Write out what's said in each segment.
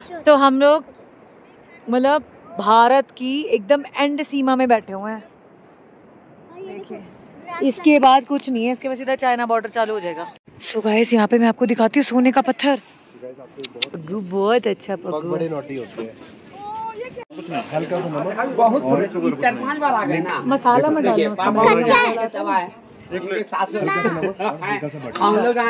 तो हम लोग मतलब भारत की एकदम एंड सीमा में बैठे हुए हैं। देखिए इसके बाद कुछ नहीं है, इसके बाद सीधा चाइना बॉर्डर चालू हो जाएगा। सो गाइस यहाँ पे मैं आपको दिखाती हूँ सोने का पत्थर। पग्गू बहुत अच्छा पग्गू, बड़े नोटी होते हैं। कुछ नहीं, हल्का सा नमक बहुत और 4-5 बार आ गए ना। मसाला में डालना उसमें।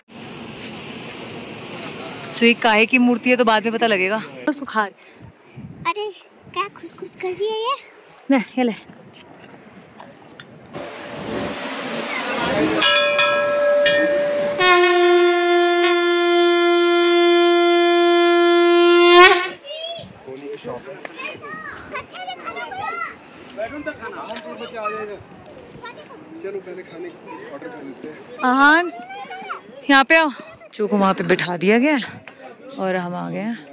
सो ये काहे की मूर्ति है तो बाद में पता लगेगा। उसको खा। अरे क्या खुश कर रही है ये? नहीं ये ले। चलो पहले खाने का ऑर्डर कर लेते हैं। हाँ यहाँ पे आओ। चो को वहाँ पे बिठा दिया गया और हम आ गए हैं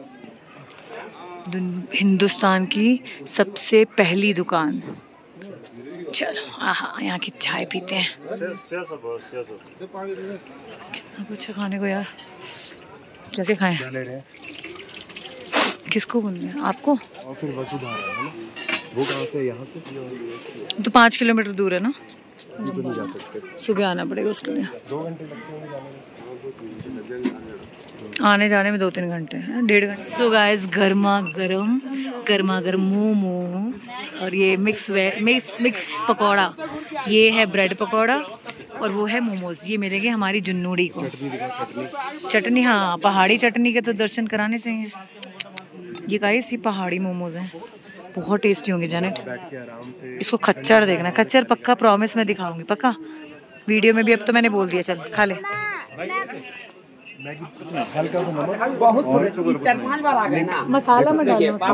हिंदुस्तान की सबसे पहली दुकान। चलो आहा यहाँ की चाय पीते हैं। कितना कुछ है खाने को यार, जाके खाएं। किसको बोलना है आपको? और फिर वसुधारा है ना, वो कहाँ से? यहाँ से तो 5 किलोमीटर दूर है ना, तो नहीं जा सकते। सुबह आना पड़ेगा उसके लिए। 2 घंटे लगते हैं आने जाने में 2-3 घंटे हैं, 1.5 घंटे। सो गाइस गर्मा गर्म मोमोज और ये मिक्स पकौड़ा, ये है ब्रेड पकौड़ा और वो है मोमोज। ये मिलेंगे हमारी जुन्नूड़ी को। चटनी हाँ पहाड़ी चटनी के तो दर्शन कराने चाहिए। ये गाइस ये पहाड़ी मोमोज हैं, बहुत टेस्टी होंगे जानेट। इसको खच्चर देखना, खच्चर पक्का प्रॉमिस मैं दिखाऊंगी पक्का वीडियो में भी। अब तो मैंने बोल दिया, चल खा ले। हल्का सा नमक बहुत और 4-5 बार आ गए ना। मसाला में डालना उसमें।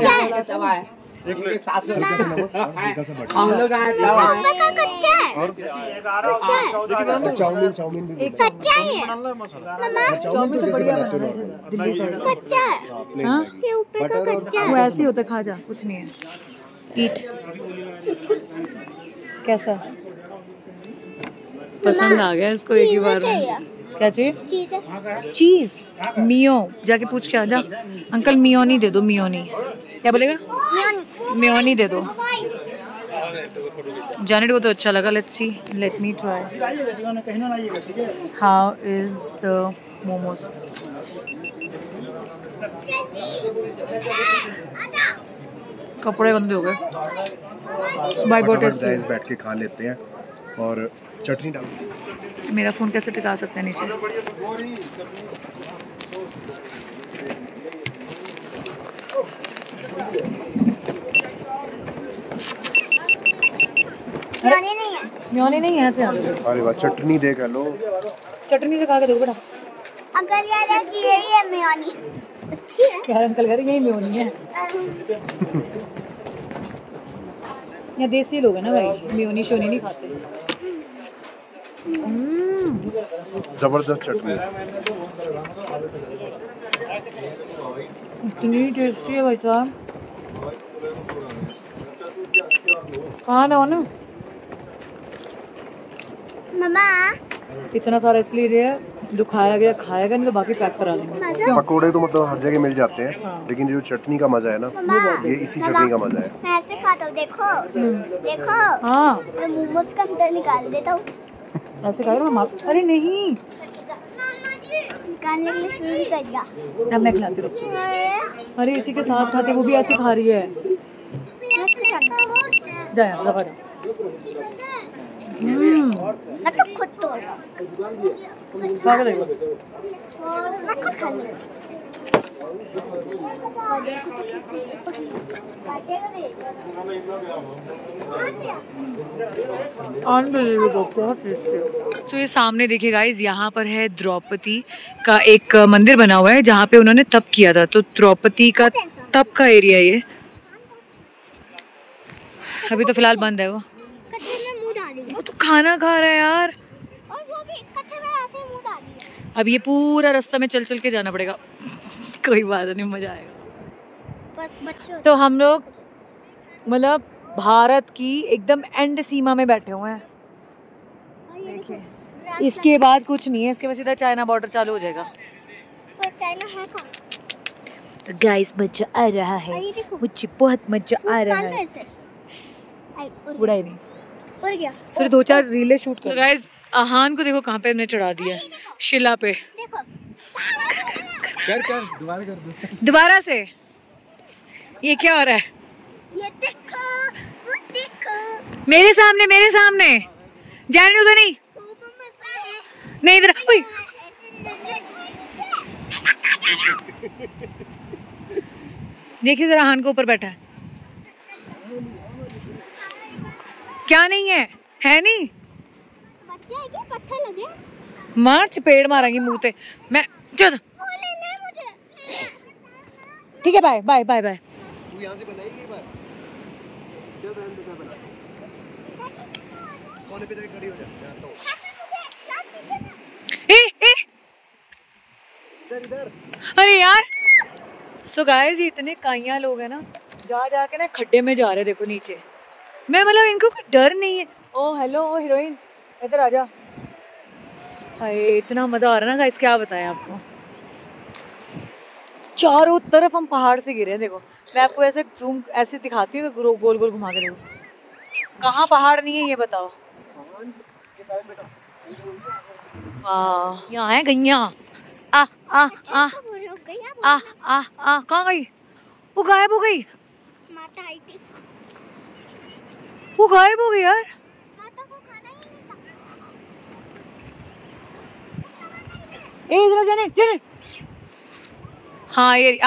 हम लोग आए चाउमीन भी कच्चा है चाउमीन तो जैसे बनाते हो दिल्ली साइड कच्चा है। ये ऊपर का कच्चा वो ऐसे ही होता है, खा जा कुछ नहीं है। ईट कैसा पसंद आ गया इसको एक ही बार में। क्या चाहिए? चीज मियो जाके पूछ के आ जा। अंकल मियोनी दे दो, मियोनी। क्या बोलेगा? मियोनी दे दो। जाने को तो अच्छा लगा। Let's see, let me try how is the momos. कपड़े गंदे हो गए। बाय बोटेस बैठ के खा लेते हैं और चटनी डाल। मेरा फोन कैसे टिका सकते हैं नीचे? म्योनी नहीं है ऐसे। अरे वाह चटनी देख लो, चटनी से खा के देखो बेटा। अंकल यार ये है म्योनी अच्छी है यार अंकल कह रहे यही म्योनी है। यहाँ देसी लोग हैं ना भाई, म्योनी शोनी नहीं खाते। जबरदस्त चटनी, इतनी टेस्टी है भाई साहब। कहाँ ना ना मम्मा इतना सारा इसलिए दिया जो खाया गया खाएगा, नहीं तो बाकी पैक करा देंगे। पकोड़े तो मतलब हर जगह मिल जाते हैं। हाँ। लेकिन जो चटनी का मजा है ना, ये इसी चटनी का मजा है। मैं ऐसे खाता हूँ, देखो देखो। हाँ मैं मोमोज का अंदर निकाल देता हूँ। ऐसे खाएगा। अरे नहीं निकालने के लिए शुरू कर दिया। अब मैं खिलाती हूँ। अरे इसी के साथ खाते, वो भी ऐसे खा रही है। जा यहाँ दबा जा। मैं तो खुद तोड़ रहा हूँ। तो ये सामने देखिए गाइस, यहाँ पर है द्रौपदी का एक मंदिर बना हुआ है जहाँ पे उन्होंने तप किया था। तो द्रौपदी का तप का एरिया ये। अभी तो फिलहाल बंद है वो तो खाना खा रहा है यार। और वो भी कच्चे में ऐसे मुंह डाल रही है। अब ये पूरा रास्ता में चल चल के जाना पड़ेगा। कोई बात नहीं, मजा आएगा। बस बच्चे तो हम लोग मतलब भारत की एकदम एंड सीमा में बैठे हुए हैं। देखिए इसके बाद कुछ नहीं है, इसके बाद सीधा चाइना बॉर्डर चालू हो जाएगा। पर चाइना है कहाँ? तो गाइस मजा आ रहा है, मुझे बहुत मजा आ रहा है। उड़ाई नहीं उड़ गया। सिर्फ 2-4 रीलें शूट कर। तो गाइस आहान को देखो कहाँ पे हमने चढ़ा दिया है, शिला पे। देखो कर दोबारा कर दो। दोबारा से ये क्या हो रहा है? ये देखो, वो देखो, मेरे सामने जाने दो। नहीं खूब मजा है। नहीं इधर। ओए देखिए जरा आहान को ऊपर बैठा है। क्या नहीं है नहीं? बच्चे हैं क्या? पत्थर लगे? मार चपेड़ मारेंगी मुंह पे। मैं चल वो लेना है मुझे। ठीक है, बाय बाय बाय बाय। तू यहाँ से बनाएगी एक बार। चल रहने दे, मैं बनाता हूँ। कोने पे जाके खड़ी हो जा, मैं आता हूँ। इधर। अरे यार सो गाइस ये इतने काइयां लोग हैं ना, जाके ना खड्डे में जा रहे हैं। देखो नीचे, मैं मतलब इनको कोई डर नहीं है। ओ हेलो हीरोइन, इधर आ जा। हाय इतना मजा आ रहा है ना गाइस, क्या बताएं आपको। चारों तरफ हम पहाड़ से गिरे हैं। देखो मैं आपको ऐसे जूम ऐसे दिखाती हूँ, गोल गोल घुमा के देखो। कहाँ पहाड़ नहीं है ये बताओ। यहाँ है गैया। कहाँ गई? वो गायब हो गई। माता आई थी। वो गायब हो गई यार। माता को खाना ही नहीं था। जरा जाने। हाँ ये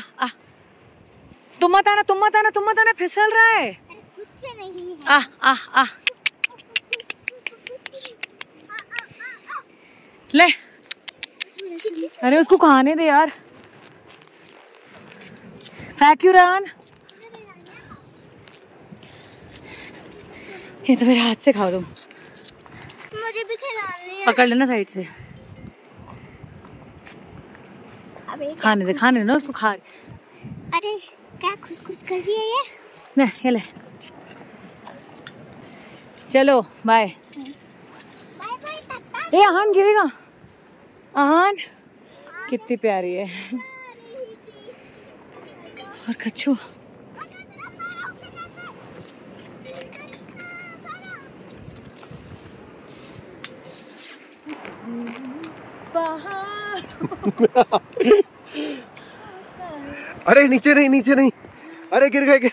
तुम मत आना, फिसल रहा है। अरे खुद से नहीं है। ले अरे उसको खाने दे यार। फैक्यूरान ये तो मेरे हाथ से खाओ तुम। मुझे भी खिलाने हैं। पकड़ लेना साइड से। अबे खाने दे ना उसको। खा अरे क्या खुश कर रही है ये? ये ले। चलो बाय। बाय बाय तत्ता। ए आहान गिरेगा। आहान कितनी प्यारी है। और कच्छू अरे नीचे नहीं। अरे गिर गए।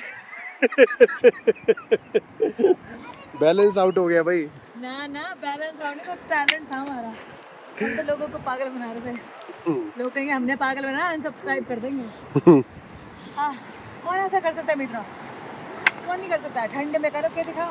बैलेंस आउट हो गया भाई। ना बैलेंस आउट तो टैलेंट था हमारा। हम तो लोगों को पागल बना रहे थे। लोग कहेंगे हमने पागल बनाया, अनसब्सक्राइब कर देंगे। कौन ऐसा कर सकता है मित्रों? कौन नहीं कर सकता है? ठंड में करो, क्या दिखाओ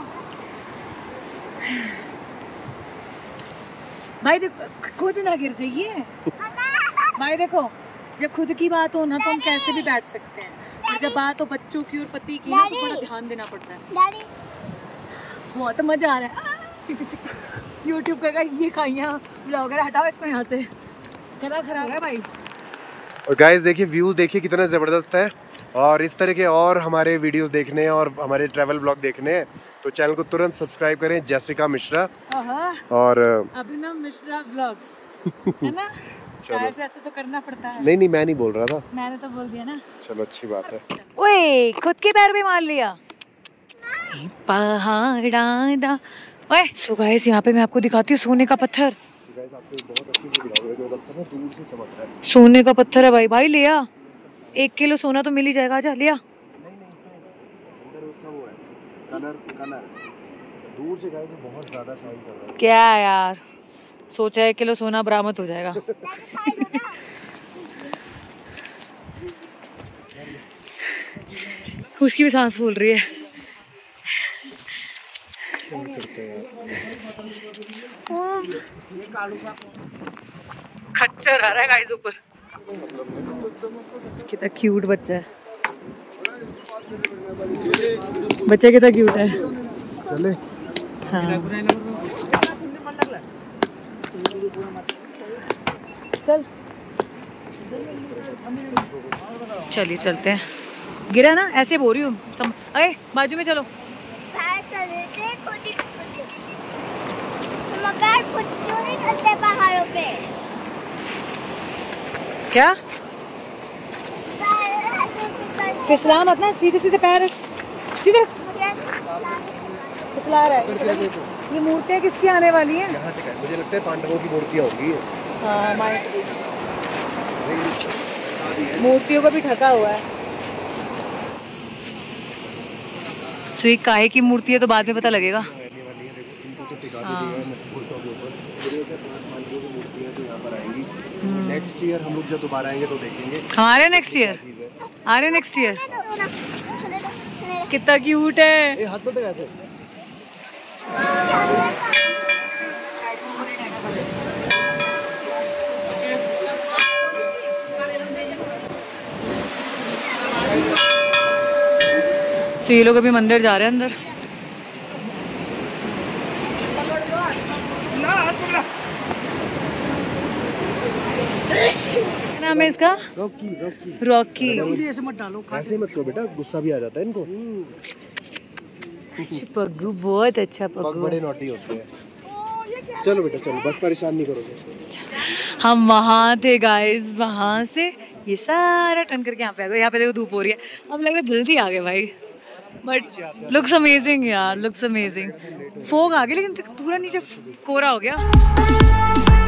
भाई। देखो खुद ना गिर जाइए भाई। देखो जब खुद की बात हो ना तो हम कैसे भी बैठ सकते हैं, और जब बात हो बच्चों की और पति की ना तो बड़ा ध्यान देना पड़ता है। बहुत मजा आ रहा है। YouTube का ये काइयां ब्लॉगर, हटाओ इसको यहाँ से, गला खराब है भाई। और गाइस देखिए व्यूज देखिए कितना ज़बरदस्त है। और इस तरह के और हमारे वीडियोस देखने हैं और हमारे ट्रैवल ब्लॉग देखने हैं तो चैनल को तुरंत सब्सक्राइब करें, जेसिका मिश्रा और अभिनव मिश्रा व्लॉग्स, है ना। शायद से ऐसे तो करना पड़ता है। नहीं मैं नहीं बोल रहा था, मैंने तो बोल दिया ना। चलो अच्छी बात है। ओए खुद के पैर पे मार लिया पहाड़ा। ओए सो गाइस यहाँ पे मैं आपको दिखाती हूँ सोने का पत्थर। गाइस आपको बहुत अच्छे से दिखाऊंगा, जो पत्थर ना दूर से चमक रहा है। सोने का पत्थर है भाई ले आ। 1 किलो सोना तो मिल ही जाएगा। आजा ले आ। नहीं उधर उसका वो है कलर दूर से गाइस बहुत ज्यादा शाइन कर रहा है। क्या यार सोचा 1 किलो सोना बरामद हो जाएगा। उसकी भी सांस फूल रही है। खच्चर आ रहा है गाइस ऊपर। कितना क्यूट बच्चा है। बच्चा कितना क्यूट है। चले हाँ चल चलिए चलते हैं। गिरा ना ऐसे बोल रही हूँ। अरे बाजू में चलो। पहाड़ों पे क्या फिसला मत ना, सीधे सीधे पैर सीधे फिसला रहा है। ये मूर्तियाँ किसकी आने वाली हैं? मुझे लगता है पांडवों की मूर्तियाँ होंगी। हाँ मूर्तियों को भी ढका हुआ है। सो ये काहे की मूर्ति है तो बाद में पता लगेगा। नेक्स्ट ईयर हम लोग जब दोबारा आएंगे तो देखेंगे। हमारे नेक्स्ट ईयर आ रहे नेक्स्ट ईयर। कितना क्यूट है। हाथ में कैसे तो ये लोग अभी मंदिर जा रहे हैं अंदर। क्या नाम है इसका? रॉकी। Rocky Rocky. ऐसे मत डालो, ऐसे मत करो बेटा, गुस्सा भी आ जाता है इनको। पग्गू बहुत अच्छा पग्गू। बड़े नॉटी होते हैं। चलो बेटा चलो, बस परेशान नहीं करोगे। हम वहाँ थे गाइस, वहाँ से ये सारा टर्न करके यहाँ पे आ गए। यहाँ पे देखो धूप हो रही है, अब लग रहा है जल्दी आ गए भाई। बट लुक्स अमेजिंग यार, लुक्स अमेजिंग। फोग आ गया लेकिन पूरा नीचे कोहरा हो गया।